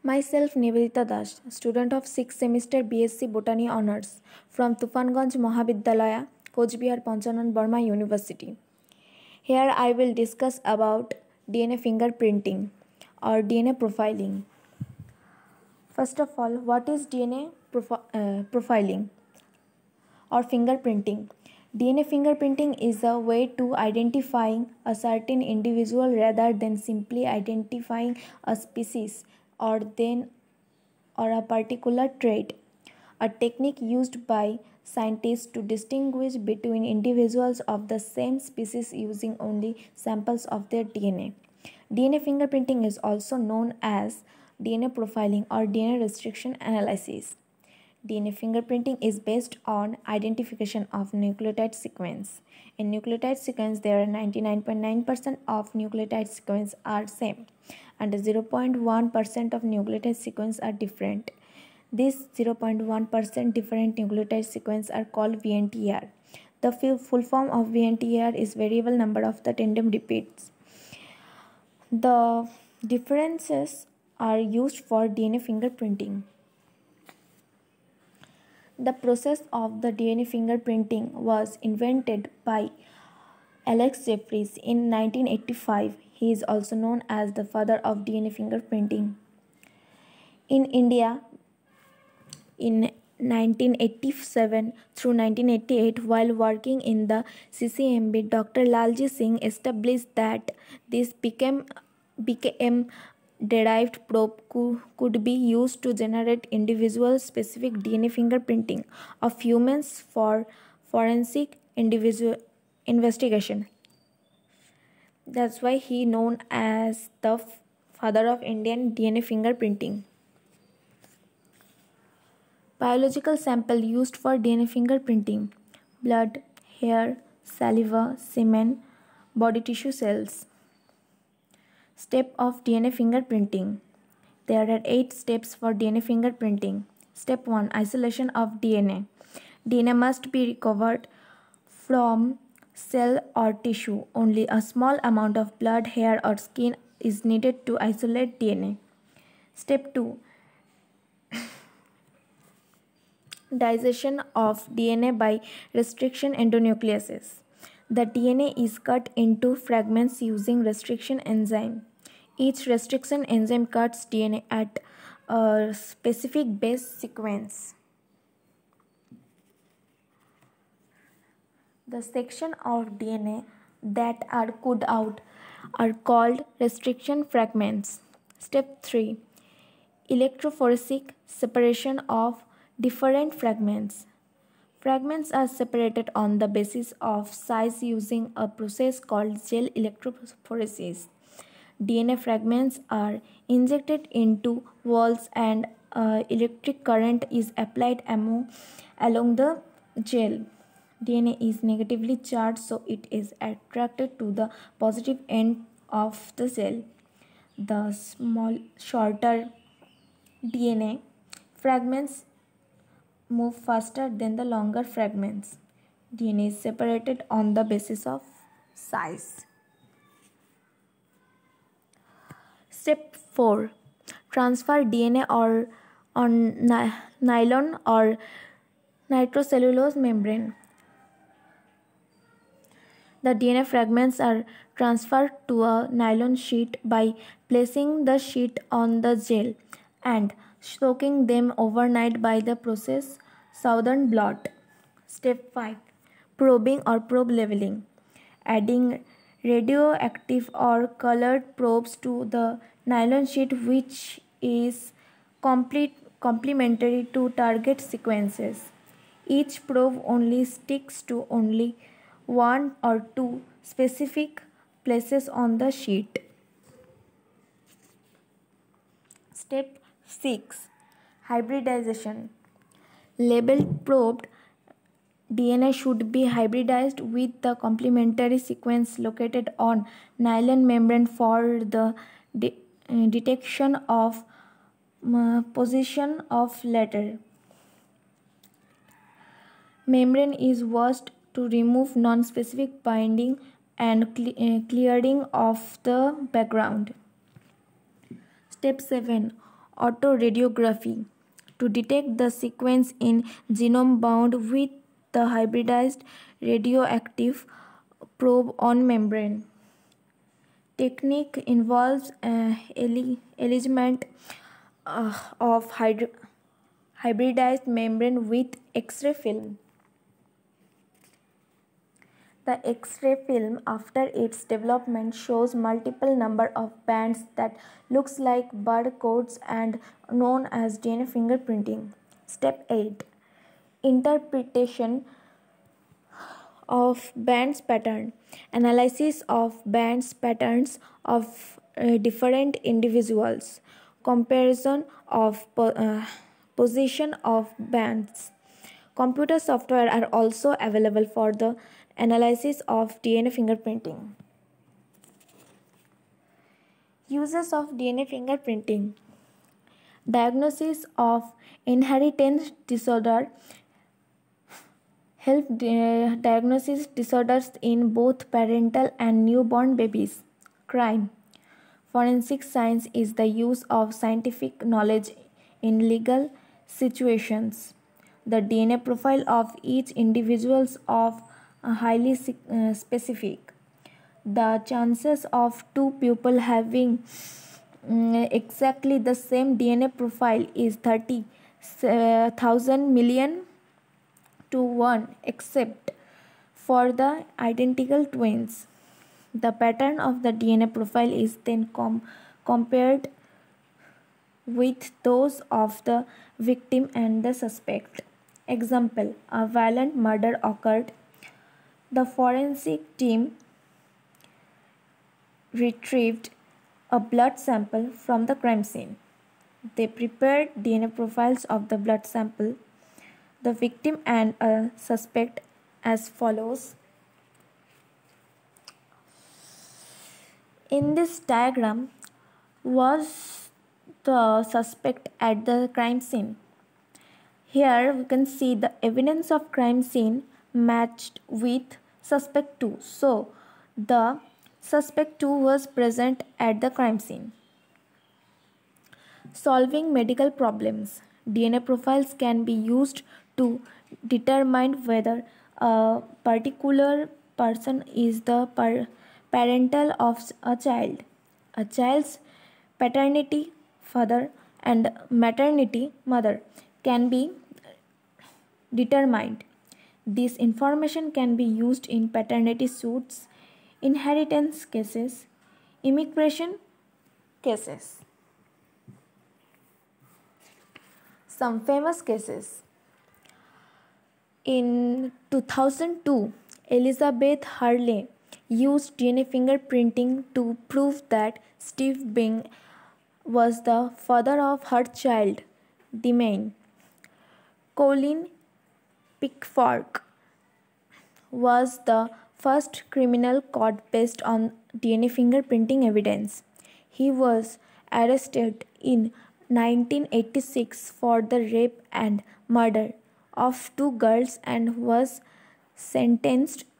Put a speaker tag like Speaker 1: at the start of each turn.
Speaker 1: Myself Nivedita Das, student of 6th semester BSc Botany Honours from Tufanganj Mahavidyalaya, Coach Bihar Panchanan Burma University. Here I will discuss about DNA fingerprinting or DNA profiling. First of all, what is DNA profiling or fingerprinting? DNA fingerprinting is a way to identifying a certain individual rather than simply identifying a species or a particular trait. A technique used by scientists to distinguish between individuals of the same species using only samples of their DNA. DNA fingerprinting is also known as DNA profiling or DNA restriction analysis. DNA fingerprinting is based on identification of nucleotide sequence. In nucleotide sequence, there are 99.9% of nucleotide sequence are same and 0.1% of nucleotide sequence are different. These 0.1% different nucleotide sequence are called VNTR. The full form of VNTR is variable number of the tandem repeats. The differences are used for DNA fingerprinting. The process of the DNA fingerprinting was invented by Alex Jeffries in 1985. He is also known as the father of DNA fingerprinting. In India, in 1987 through 1988, while working in the CCMB, Dr. Lalji Singh established that this became derived probe could be used to generate individual specific DNA fingerprinting of humans for forensic investigation. That's why he known as the father of Indian DNA fingerprinting. Biological sample used for DNA fingerprinting: blood, hair, saliva, semen, body tissue cells. Step of DNA fingerprinting. There are 8 steps for DNA fingerprinting. Step 1. Isolation of DNA. DNA must be recovered from cell or tissue. Only a small amount of blood, hair or skin is needed to isolate DNA. Step 2. Digestion of DNA by restriction endonucleases. The DNA is cut into fragments using restriction enzyme. Each restriction enzyme cuts DNA at a specific base sequence. The section of DNA that are cut out are called restriction fragments. Step 3. Electrophoretic separation of different fragments. Fragments are separated on the basis of size using a process called gel electrophoresis. DNA fragments are injected into walls and electric current is applied along the gel. DNA is negatively charged, so it is attracted to the positive end of the gel. The shorter DNA fragments move faster than the longer fragments. DNA is separated on the basis of size. Step 4. Transfer DNA or on nylon or nitrocellulose membrane. The DNA fragments are transferred to a nylon sheet by placing the sheet on the gel and soaking them overnight by the process Southern blot. Step 5. Probing or probe leveling. Adding radioactive or colored probes to the nylon sheet, which is complementary to target sequences. Each probe only sticks to only 1 or 2 specific places on the sheet. Step 6. Hybridization. Labeled probed DNA should be hybridized with the complementary sequence located on nylon membrane for the detection of position of latter. Membrane is washed to remove non-specific binding and clearing of the background. Step 7. autoradiography to detect the sequence in genome bound with the hybridized radioactive probe on membrane. Technique involves alignment of hybridized membrane with X-ray film. The X-ray film after its development shows multiple number of bands that looks like barcodes and known as DNA fingerprinting. Step 8. Interpretation of bands pattern. Analysis of bands patterns of different individuals. Comparison of position of bands. Computer software are also available for the analysis of DNA fingerprinting. Uses of DNA fingerprinting. Diagnosis of inheritance disorder. Help diagnosis disorders in both parental and newborn babies. Crime. Forensic science is the use of scientific knowledge in legal situations. The DNA profile of each individual is highly specific. The chances of two people having exactly the same DNA profile is 30,000 million to 1 except for the identical twins. The pattern of the DNA profile is then compared with those of the victim and the suspect. Example, a violent murder occurred. The forensic team retrieved a blood sample from the crime scene. They prepared DNA profiles of the blood sample, the victim and a suspect as follows. In this diagram was the suspect at the crime scene. Here we can see the evidence of crime scene matched with suspect 2. So the suspect 2 was present at the crime scene. Solving medical problems. DNA profiles can be used to determine whether a particular person is the parental of a child. A child's paternity, father, and maternity, mother, can be determined. This information can be used in paternity suits, inheritance cases, immigration cases. Some famous cases. In 2002, Elizabeth Hurley used DNA fingerprinting to prove that Steve Bing was the father of her child, Demain. Colin Pickford was the first criminal caught based on DNA fingerprinting evidence. He was arrested in 1986 for the rape and murder of two girls and was sentenced